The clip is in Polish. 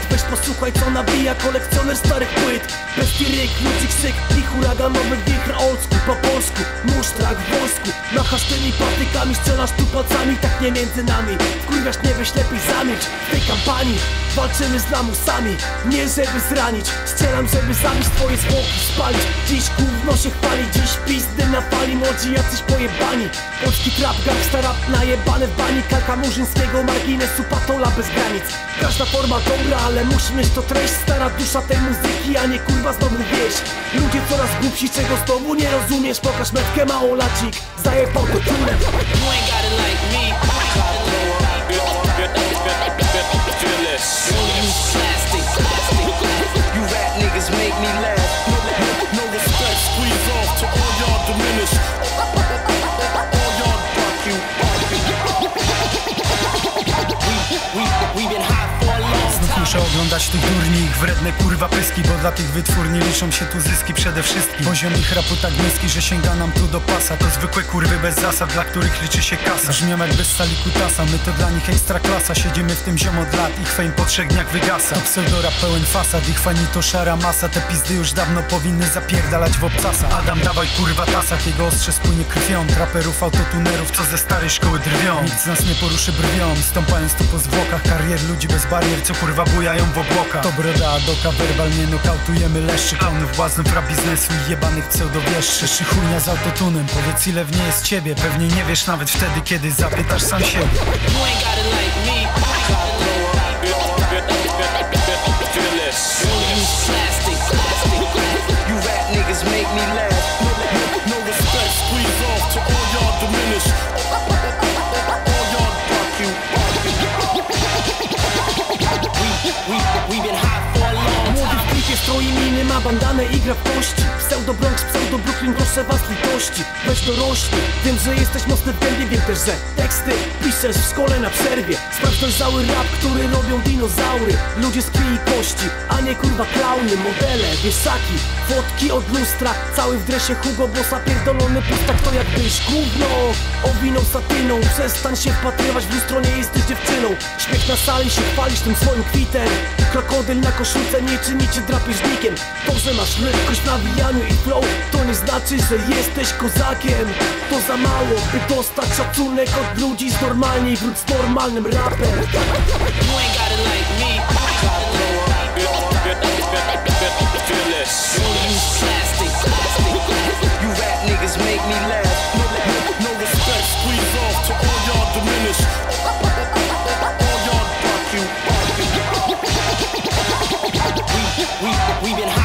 wstyd. Weź posłuchaj co nabija kolekcjoner starych płyt. Bezki ryk, ludzi krzyk i huraganowy wichr oldsku. Po polsku, musztrak w wosku. Machasz tymi patykami, strzelasz tu palcami. Tak nie między nami, wkurwiasz, nie weź lepiej zamilcz. W tej kampanii walczymy z lamusami, nie żeby zranić. Strzelam, żeby zabić twoje zwłoki, spalić. Dziś gówno się chwali, dziś pizdy na fali. Młodzi jacyś pojebani. Polski trap, gangsta rap, najebane w bani. Kalka murzyńskiego marginesu, patola bez granic. Każda forma dobra, ale musi mieć to treść. Stara dusza tej muzyki, a nie kurwa znowu wieś. Ludzie coraz głupsi, czego znowu nie rozumiesz. Pokaż metkę, małolacik, zajebał to turem. You rap niggas make me laugh. No respect, squeeze off to all y'all diminish. All y'all fuck you. We been hot for a long time. Muszę oglądać tych durni, ich wredne kurwa pyski, bo dla tych wytwórni liczą się tu zyski przede wszystkim. Poziom ich rapu tak niski, że sięga nam tu do pasa. To zwykłe kurwy bez zasad, dla których liczy się kasa. Brzmią jak bez sali kutasa, my to dla nich ekstra klasa. Siedzimy w tym ziom od lat, ich fame po 3 dniach wygasa. To pseudorap pełen fasad, ich fani to szara masa. Te pizdy już dawno powinny zapierdalać w obcasa. Adam dawaj kurwa tasach, jego ostrze spłynie krwią. Traperów, autotunerów, co ze starej szkoły drwią. Nikt z nas nie poruszy brwią, stąpając tu po zwłokach. Karier ludzi bez barier, co kurwa bujają w obłokach. To broda Adoka, werbalnie nokautujemy leszczy. Klonów błaznów rap biznesu i jebanych pseudowieszczy. Chujnia z autotunem, powiedz ile w niej jest ciebie. Pewnie nie wiesz nawet wtedy, kiedy zapytasz sam siebie. You rap niggas make me laugh. No respect, squeeze off to all y'all diminish. All y'all fuck you. We been hot for a long Młody time. w klipie stroi miny, ma bandanę i gra w kości. Pseudo Bronx, pseudo Brooklyn, proszę was litości. Weź dorośli, wiem, że jesteś mocny w gębie. Wiem też, że teksty piszesz w szkole na przerwie. Sprawdź dojrzały rap, który robią dinozaury. Ludzie z krwi i kości, a nie kurwa klauny. Modele, wieszaki, fotki od lustra. Cały w dresie Hugo Bossa, pierdolony pustak. To jak byś gówno owiną satyną. Przestań się wpatrywać w lustro, nie jesteś dziewczyną. Śmiech na sali, się chwalisz tym swoim kwitem. Krokodyl na koszulce nie czyni cię drapieżnikiem. To, że masz lekkość w nawijaniu i flow, to nie znaczy, że jesteś kozakiem. To za mało, by dostać szacunek od ludzi z normalnie i wróć z normalnym rapem. You rap niggas make me laugh. No respect, squeeze off to all y'all diminish. All y'all fuck you. We been hot.